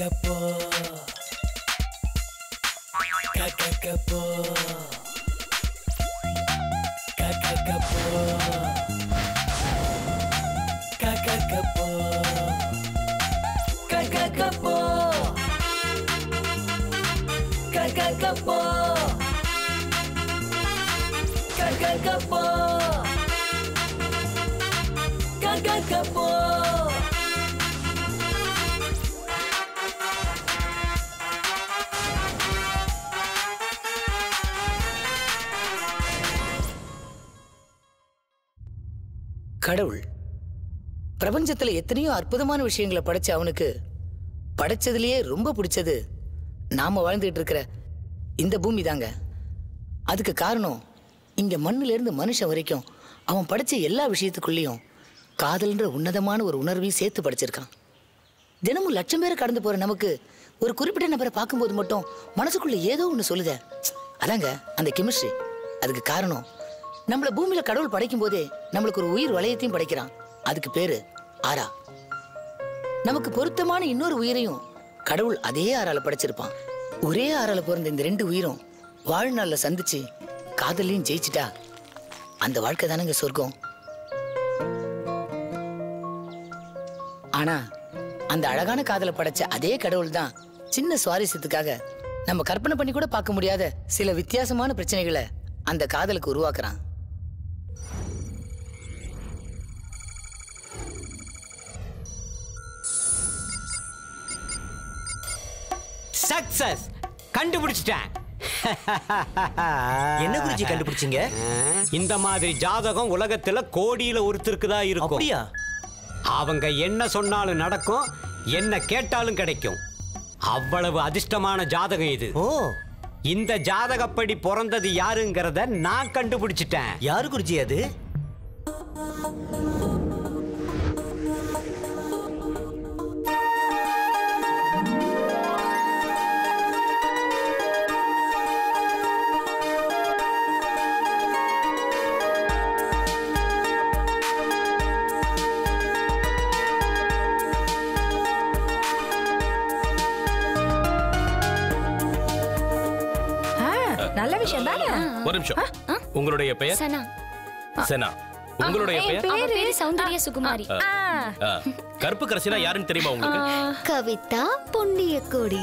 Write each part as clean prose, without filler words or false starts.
கடவுள் பிரபஞ்சத்துல எத்தனையோ அற்புதமான விஷயங்களை படைச்ச அவனுக்கு படைச்சதுலயே ரொம்ப பிடிச்சது நாம வாழ்ந்துட்டு இருக்கிற இந்த பூமி தாங்க. அதுக்கு காரணம் இங்க மண்ணுல இருந்து மனுஷன் வரைக்கும் அவன் படைச்ச எல்லா விஷயத்துக்குள்ளேயும் காதல்ன்ற உன்னதமான ஒரு உணர்வையும் சேர்த்து படைச்சிருக்கான். தினமும் லட்சம் பேரை கடந்து போற நமக்கு ஒரு குறிப்பிட்ட நபரை பார்க்கும்போது மட்டும் மனசுக்குள்ள ஏதோ ஒண்ணு சொல்லுத. அதாங்க அந்த கெமிஸ்ட்ரி. அதுக்கு காரணம் நம்மள பூமியில கடவுள் படைக்கும் போதே நம்மளுக்கு ஒரு உயிர் வளையத்தையும் படைக்கிறான். அதுக்கு பேரு ஆரா. நமக்கு பொருத்தமான இன்னொரு உயிரையும் கடவுள் அதே ஆறால படைச்சிருப்பான். ஒரே ஆறால பிறந்த இந்த ரெண்டு உயிரும் வாழ்நாள்ல சந்திச்சு காதலையும் ஜெயிச்சுட்டா அந்த வாழ்க்கை தானங்க சொர்க்கம். ஆனா அந்த அழகான காதலை படைச்ச அதே கடவுள் தான் சின்ன சுவாரஸ்யத்துக்காக நம்ம கற்பனை பண்ணி கூட பார்க்க முடியாத சில வித்தியாசமான பிரச்சனைகளை அந்த காதலுக்கு உருவாக்குறான். சக்சஸ் கண்டுபிடிச்சிட்டேன். என்ன குருஜி கண்டுபிடிச்சீங்க? இந்த மாதிரி ஜாதகம் உலகத்துல கோடியில ஒருத்தருக்கு தான் இருக்கும். அப்படியா? அவங்க என்ன சொன்னாலும் நடக்கும், என்ன கேட்டாலும் கிடைக்கும். அவ்வளவு அதிர்ஷ்டமான ஜாதகம் இது. ஓ, இந்த ஜாதகப்படி பிறந்தது யாருங்கிறத நான் கண்டுபிடிச்சிட்டேன். யாரு குருஜி அது? நல்ல விஷயம் தானே. ஒரு நிமிஷம். உங்களுடைய பெயர்? சனா. சனா. உங்களுடைய பெயர்? பேரு சௌந்தர்ய சுகுமாரி. கருப்பு கரசினா யாருன்னு தெரியுமா உங்களுக்கு? கவிதா புண்ணியக்கோடி.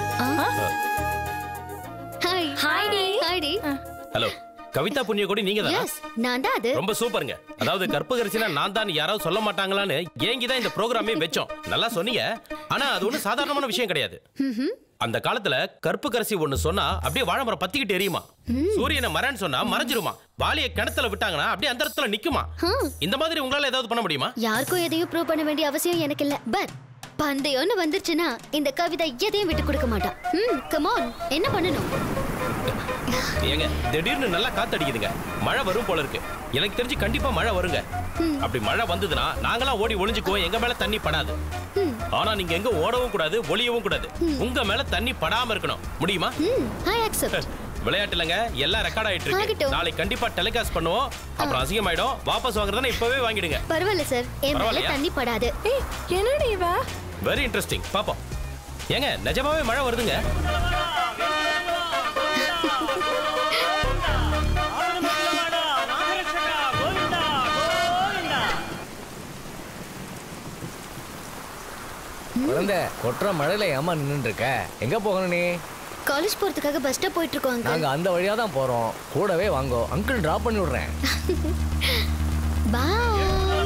ஹாய். ஹாய்டி. ஹாய்டி. ஹலோ. கவிதா புண்ணியக்கோடி நீங்க தானா? எஸ், நான் தான். அது ரொம்ப சூப்பருங்க. அதாவது கருப்பு கரசினா நான் தான் யாராவது சொல்ல மாட்டாங்களான்னு ஏங்கி தான் இந்த ப்ரோகிராமே வெச்சோம். நல்லா சொன்னீங்க. ஆனா அது ஒன்றும் சாதாரணமான விஷயம் கிடையாது. அந்த காலத்துல கருப்பு கரசி ஒண்ணு சொன்னா அப்படியே வாழைமரம் பத்திக்கிட்டு எரியுமா. சூரியனை மரன்னு சொன்னா மறைஞ்சிருமா. வாளியை கிணத்துல விட்டாங்கன்னா அப்படியே அந்த இடத்துல நிக்குமா. இந்த மாதிரி உங்களால ஏதாவது பண்ண முடியுமா? யாருக்கும் எதையும் ப்ரூவ் பண்ண வேண்டிய அவசியம் எனக்கு இல்ல. பட் பந்தயம்னு வந்துருச்சுன்னா இந்த கவிதை எதையும் விட்டு கொடுக்க மாட்டான். கம் ஆன், என்ன பண்ணணும்? ஏங்க திடீர்னு நல்லா காத்தடிக்குதுங்க. மழை வரும் போல இருக்கு. எனக்கு தெரிஞ்சு கண்டிப்பா மழை வருங்க. அப்படி மழை வந்ததுன்னா நாங்களாம் ஓடி ஒளிஞ்சுக்குவோம். எங்க மேல தண்ணி படாது. ஆனா நீங்க எங்க ஓடவும் கூடாது, ஒளியவும் கூடாது. உங்க மேல தண்ணி படாம இருக்கணும். முடியுமா? I accept. விளையாட்டு இல்லங்க, எல்லாம் ரெக்கார்ட் ஆயிட்டு இருக்கு. நாளைக்கு கண்டிப்பா டெலிகாஸ்ட் பண்ணுவோம். அப்புறம் அசிங்கமாயிடும். வாபஸ் வாங்குறதுனா இப்பவே வாங்கிடுங்க. பரவாயில்ல சார், என் மேல தண்ணி படாது. என்னடி இவ? Very interesting. பாப்போம். ஏங்க நிஜமாவே மழை வருதுங்க. குழந்தை கொட்டுற மழையில ஏமா நின்று இருக்க? எங்க போகணும் நீ? காலேஜ் போறதுக்காக பஸ் ஸ்டாப் போயிட்டு இருக்கோம் அங்கிள். நாங்க அந்த வழியா தான் போறோம். கூடவே வாங்கோ, அங்கிள் டிராப் பண்ணி விடுறேன். பாய்.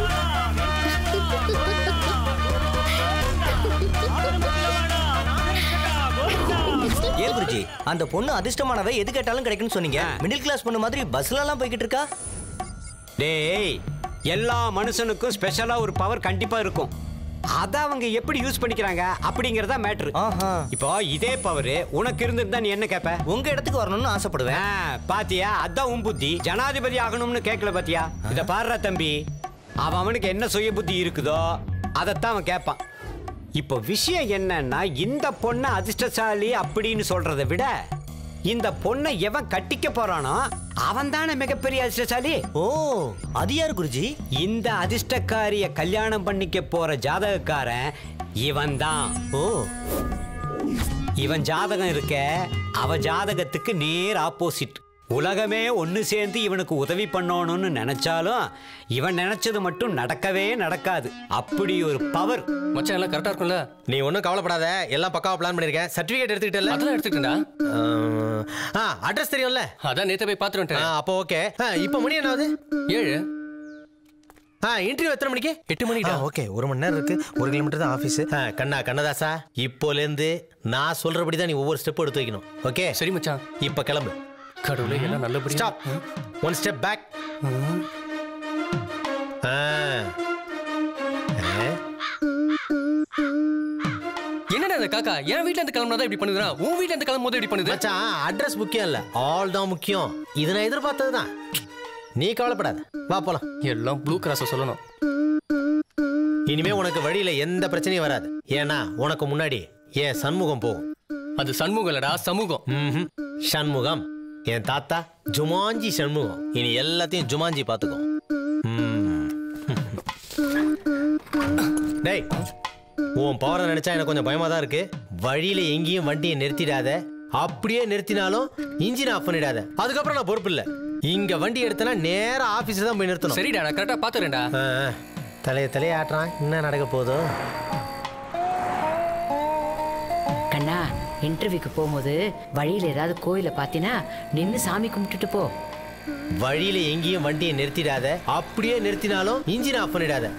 ஏன் குருஜி அந்த பொண்ணு அதிர்ஷ்டமானவை எது கேட்டாலும் கிடைக்குன்னு சொன்னீங்க. மிடில் கிளாஸ் பொண்ணு மாதிரி பஸ்ல எல்லாம் போய்கிட்டு இருக்கா. டேய், எல்லா மனுஷனுக்கும் ஸ்பெஷலா ஒரு பவர் கண்டிப்பா இருக்கும். அத அவங்க எப்படி யூஸ் பண்ணிக்கிறாங்க அப்படிங்கறத மேட்டர். இப்போ இதே பவர் உனக்கு இருந்திருந்தா நீ என்ன கேப்ப? உங்க இடத்துக்கு வரணும்னு ஆசைப்படுவேன். பாத்தியா, அதான் உன் புத்தி. ஜனாதிபதி ஆகணும்னு கேட்கல பாத்தியா? இத பாருடா தம்பி, அவனுக்கு என்ன சுய புத்தி இருக்குதோ அதத்தான் அவன் கேட்பான். இப்போ விஷயம் என்னன்னா, இந்த பொண்ணை அதிர்ஷ்டசாலி அப்படின்னு சொல்றதை விட இந்த பொண்ணை எவன் கட்டிக்க போறானோ அவன் தானே மிகப்பெரிய அதிர்ஷ்டசாலி. ஓ, அது யாரு குருஜி? இந்த அதிர்ஷ்டக்காரிய கல்யாணம் பண்ணிக்க போற ஜாதகக்காரன் இவன் தான். ஓ, இவன் ஜாதகம் இருக்க அவ ஜாதகத்துக்கு நேர் ஆப்போசிட். உலகமே ஒன்று சேர்ந்து இவனுக்கு உதவி பண்ணணும்னு நினைச்சாலும் இவன் நினைச்சது மட்டும் நடக்கவே நடக்காது. அப்படி ஒரு பவர். மச்சான் எல்லாம் கரெக்டா இருக்கும்ல? நீ ஒன்றும் கவலைப்படாத, எல்லாம் பக்காவா பிளான் பண்ணிருக்கேன். சர்டிபிகேட் எடுத்துக்கிட்டல? அதெல்லாம் எடுத்துக்கிட்டா. அட்ரஸ் தெரியும்ல? அதான் நேத்து போய் பார்த்துட்டு வந்துட்டேன். அப்போ ஓகே. இப்போ மணி என்ன ஆகுது? 7. இன்டர்வியூ எத்தனை மணிக்கு? 8 மணிடா. ஓகே, 1 மணி நேரம் இருக்கு. 1 கிலோமீட்டர் தான் ஆஃபீஸ். கண்ணதாசா, இப்போலேருந்து நான் சொல்றபடி தான் நீ ஒவ்வொரு ஸ்டெப் எடுத்து வைக்கணும். ஓகே? சரி மச்சான். இப்போ கிளம்பு. கடவுளே, எல்லாம் நல்லபடியா. ஸ்டாப். 1 step back. என்னடா இந்த காக்கா என் வீட்ல இருந்து கிளம்புனதா இப்படி பண்ணுதுடா, உன் வீட்ல இருந்து கிளம்பும்போது இப்படி பண்ணுது? மச்சான், அட்ரஸ் முக்கியம் இல்ல, ஆல் தான் முக்கியம். இது நான் எதிர்பார்த்தது தான். நீ கவலைப்படாத, வா போலாம். எல்லாம் ப்ளூ கிராஸ சொல்லணும். இனிமே உனக்கு வழியில எந்த பிரச்சனையும் வராது. ஏன்னா உனக்கு முன்னாடி என் சண்முகம் போகும். அது சண்முகம் இல்லடா, சமூகம். சண்முகம் என் தாத்தா ஜுமாஞ்சி சண்முகம். இனி எல்லாத்தையும் ஜுமாஞ்சி பாத்துக்கோ. டேய், உன் பவரை நினைச்சா எனக்கு கொஞ்சம் பயமா தான் இருக்கு. வழியில எங்கேயும் வண்டியை நிறுத்திடாத. அப்படியே நிறுத்தினாலும் இன்ஜின் ஆஃப் பண்ணிடாத. அதுக்கப்புறம் நான் பொறுப்பு இல்ல. இங்க வண்டி எடுத்தனா நேரா ஆபீஸ்ல தான் போய் நிறுத்தணும். சரிடா, நான் கரெக்டா பாத்துறேன்டா. தலையை ஆட்டுறான். என்ன நடக்க போதோ? கண்ணா, இன்டர்வியூக்கு போகும்போது வழியில ஏதாவது கோயில பாத்தினா நின்னு சாமி கும்பிட்டுட்டு போ. வழியில எங்கேயும் வண்டியை நிறுத்திடாத. அப்படியே நிறுத்தினாலும் இன்ஜின் ஆஃப் பண்ணிடாத.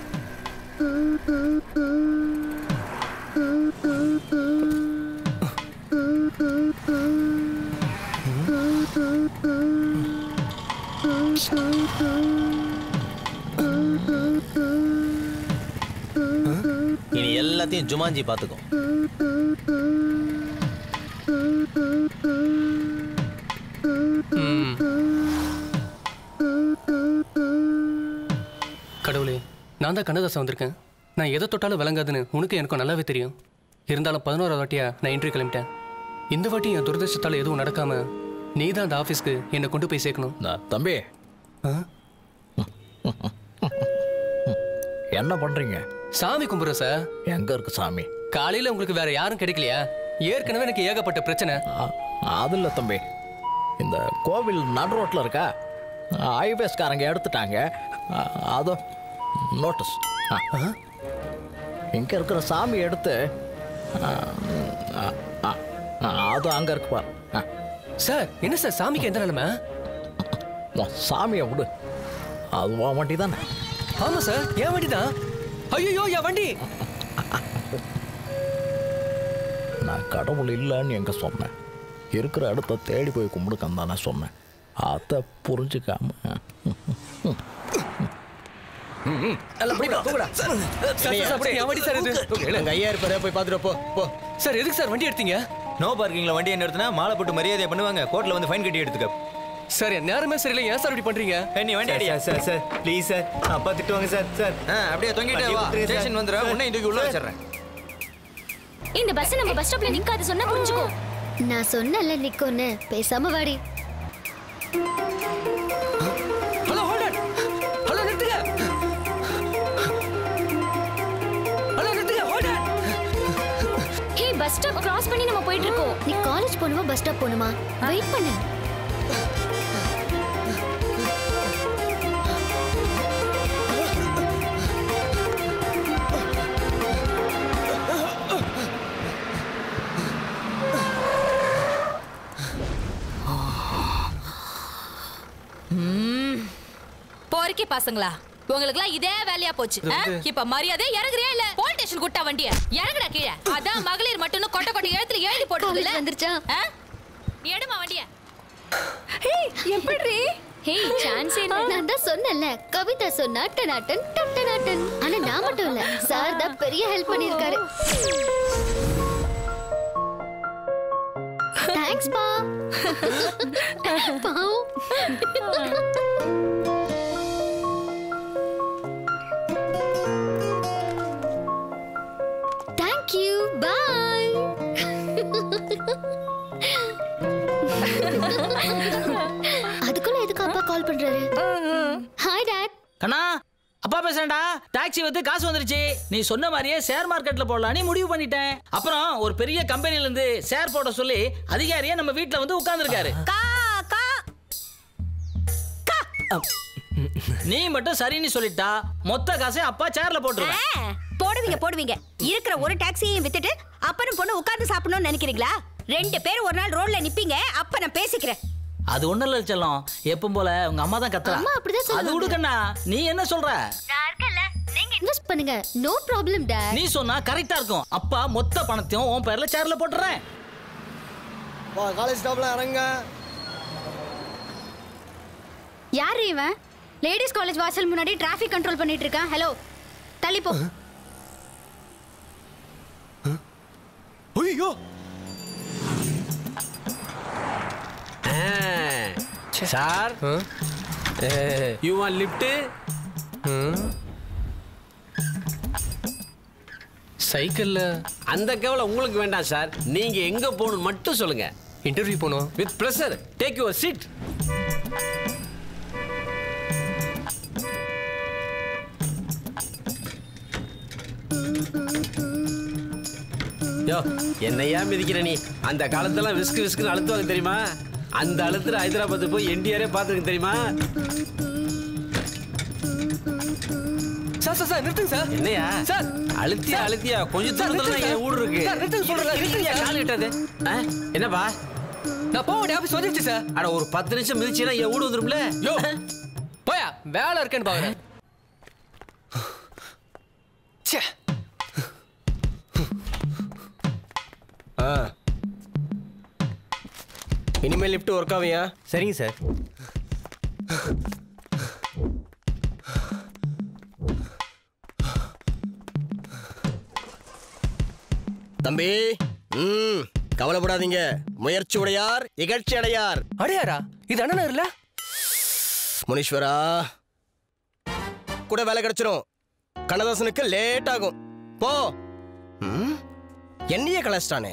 இனி எல்லாத்தையும் ஜுமாஞ்சி பாத்துக்கோ. கடவுளே, நான் தான் கண்ணதாசன் வந்திருக்கேன். நான் எதை தொட்டாலும் விளங்காதுன்னு உனக்கு எனக்கும் நல்லாவே தெரியும். இருந்தாலும் 11வது வாட்டியா நான் இன்டர்வியூ கிளம்பிட்டேன். இந்த வாட்டி என் துரதிர்ஷ்டத்தால் எதுவும் நடக்காம நீ தான் அந்த ஆஃபீஸ்க்கு என்னை கொண்டு போய் சேர்க்கணும். தம்பி, என்ன பண்றீங்க? சாமி கும்பிட்றோம் சார். எங்க இருக்கு சாமி? காலையில உங்களுக்கு வேற யாரும் கிடைக்கலையா? ஏற்கனவே எனக்கு ஏகப்பட்ட பிரச்சனை. அது இல்லை தம்பி, இந்த கோவில் நடு ரோட்டில் இருக்கா, ஹைவேஸ்காரங்க எடுத்துட்டாங்க. அதோ நோட்டீஸ். இங்க இருக்கிற சாமி எடுத்து அது அங்க இருக்கு பாரு. சார், என்ன சார் சாமிக்கு எந்த நிலைமை? சாமியை விடு, அது உன் வண்டி தானே? ஆமா சார், என் வண்டி தான். ஐயோ, என் வண்டி. நான் கடவுள் இல்லைன்னு எங்க சொன்னேன்? இருக்கிற இடத்த தேடி போய் கும்பிடுக்கன்னு தானே சொன்னேன். அதை புரிஞ்சுக்காம சார், எதுக்கு சார் வண்டி எடுத்தீங்க? நோ பார்க்கிங்ல வண்டி என்ன எடுத்தனா மாலை போட்டு மரியாதையா பண்ணுவாங்க. கோர்ட்ல வந்து ஃபைன் கட்டி எடுத்துக்க. சார், நேரமே சரியில்லை, ஏன் சார் இப்படி பண்றீங்க? நீ வண்டி அடியா. சார் ப்ளீஸ் சார், அப்பா திட்டுவாங்க சார். அப்படியே தொங்கிட்டே வா, ஸ்டேஷன் வந்துற உன்னை இன்றைக்கு உள்ள வச்சிரறேன். இந்த பஸ் நம்ம பஸ் ஸ்டாப்ல நிக்காது சொன்னா புரிஞ்சுக்கோ. நான் சொன்னல நிக்கோன்னு, பேசாம வாடி. Hello, hold it. ஹலோ, நிறுத்துங்க. ஹலோ, நிறுத்துங்க, hold it. Hey, bus stop cross பண்ணி நம்ம போயிட்டு இருக்கோம். நீ காலேஜ் போணுமா பஸ் ஸ்டாப் போணுமா? வெயிட் பண்ணு. போறக்கே பாசங்களா, உங்களுக்குலாம் இதே வேலையா போச்சு. இப்ப மரியாதை இறங்குறியா இல்ல போலீஸ் ஸ்டேஷன் கூட்டா வண்டிய இறங்குடா கீழே. அதான் மகளிர் மட்டும் கொட்டை கொட்டை எழுத்துல எழுதி போட்டு வந்துருச்சா? நீ எடுமா வண்டிய. ஹே, எப்படி? ஹே, சான்ஸ் இல்ல. நான் தான் சொன்னல, கவிதா சொன்னா டனாட்டன் டட்டனாட்டன். ஆனா நான் மட்டும் இல்ல, சார் தான் பெரிய ஹெல்ப் பண்ணிருக்காரு. தேங்க்ஸ் பா. பாவ். Thank you. Bye. அதுக்குள்ள எதுக்கு அப்பா கால் பண்றாரு? Hi dad. கண்ணா, அப்பா பேசுறேன்டா. டாக்ஸி வந்து காசு வந்துருச்சு. நீ சொன்ன மாதிரியே ஷேர் மார்க்கெட்ல போடலான்னு முடிவு பண்ணிட்டேன். அப்புறம் ஒரு பெரிய கம்பெனில இருந்து ஷேர் போட சொல்லி அதிகாரியே நம்ம வீட்ல வந்து உட்கார்ந்துருக்காரு. நீ மட்டும் சரின்னு சொல்லிட்டா மொத்த காசை அப்பா சேர்ல போட்டுருவேன். போடுவீங்க. இருக்கிற ஒரு டாக்ஸியையும் வித்துட்டு அப்பனும் பொண்ணு உட்கார்ந்து சாப்பிடணும்னு நினைக்கிறீங்களா? 2 பேரும் ஒரு நாள் ரோட்ல நிப்பீங்க. அப்ப நான் பேசிக்கிறேன். அது ஒண்ணு இல்ல செல்லம், எப்பவும் போல உங்க அம்மா தான் கத்துறா. அது விடுக்கண்ணா, நீ என்ன சொல்ற? நீங்க இன்வெஸ்ட் பண்ணுங்க, நோ ப்ராப்ளம் டாட். நீ சொன்னா கரெக்டா இருக்கும். அப்பா மொத்த பணத்தையும் உன் பேர்ல சேர்ல போட்டுறேன். வா காலேஜ் ஸ்டாப்ல இறங்க. யார் இவன்? லேடிஸ் காலேஜ் வாசல் முன்னாடி டிராஃபிக் கண்ட்ரோல் பண்ணிட்டு இருக்கான். ஹலோ, தள்ளி போ. ஐயோ சார், யூ வாண்ட் லிஃப்ட்? சைக்கிள்ல அந்த கவலை உங்களுக்கு வேண்டாம் சார். நீங்க எங்க போகணும் மட்டும் சொல்லுங்க. இன்டர்வியூ போகணும். With pleasure. Take your seat. Yo, என்னையா மிதிக்கிற நீ? அந்த காலத்துல விஸ்குன்னு அழுத்துவாங்க தெரியுமா? அந்த அழுத்துல ஹைதராபாத் போய் என்டிஆரே பார்த்துருக்கு தெரியுமா? சார் நிறுத்துங்க சார். என்னையா சார் அழுத்தியா கொஞ்சம் தூரத்துல என் ஊர் இருக்கு. கால் விட்டாது. என்னப்பா? நான் போக வேண்டிய ஆபீஸ் வந்துருச்சு சார். அட ஒரு 10 நிமிஷம் மிதிச்சுன்னா என் ஊர் வந்துரும்ல. யோ போயா, வேலை இருக்கேன்னு பாக்குறேன். இனிமேல் லிஃப்ட் ஒர்க் ஆவியா? சரிங்க சார். தம்பி, கவலைப்படாதீங்க. முயற்சி உடையார் இகழ்ச்சி அடையார். அடையாரா? இது அண்ணனா இல்ல? முனீஸ்வரா கூட வேலை கிடைச்சிரும். கண்ணதாசனுக்கு லேட் ஆகும். போ. என்னையே கலஸ்டானே.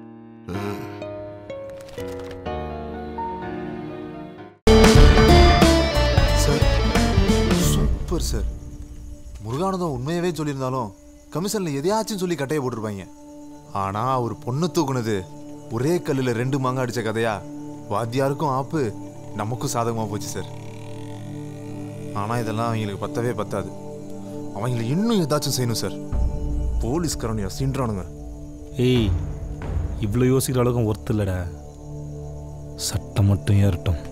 Super sir. முருகானந்தம் உண்மையவே சொல்லியிருந்தாலும் கமிஷன்ல எதையாச்சும் சொல்லி கட்டையை போட்டிருப்பாங்க. ஆனா ஒரு பொண்ணு தூக்குனது ஒரே கல்லுல 2 மாங்காய் அடிச்ச கதையா வாத்தியாருக்கும் ஆப்பு, நமக்கும் சாதகமா போச்சு சார். ஆனா இதெல்லாம் அவங்களுக்கு பத்தவே பத்தாது. அவங்களை இன்னும் ஏதாச்சும் செய்யணும் சார். போலீஸ்காரன் சீன்றானுங்க. ஏய், இவ்வளோ யோசிக்கிற அளவுக்கு ஒர்த்து இல்லைடா. சட்டம் மட்டும் ஏறட்டும்.